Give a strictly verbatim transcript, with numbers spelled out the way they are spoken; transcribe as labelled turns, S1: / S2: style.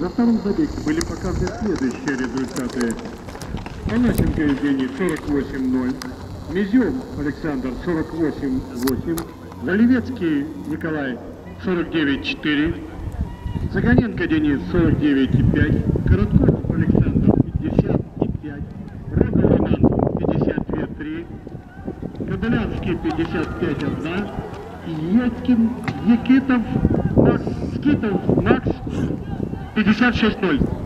S1: На втором забеге были показаны следующие результаты. Панасенко Евгений сорок восемь ноль, Мизев Александр сорок восемь восемь, Заливецкий Николай сорок девять четыре, Загоненко Денис сорок девять пять, Коротков Александр пятьдесят пять, Рогов Роман пятьдесят два три, Кобылянский пятьдесят пять один, Якин, Якитов Макс, Скитов Макс пятьдесят шесть ноль.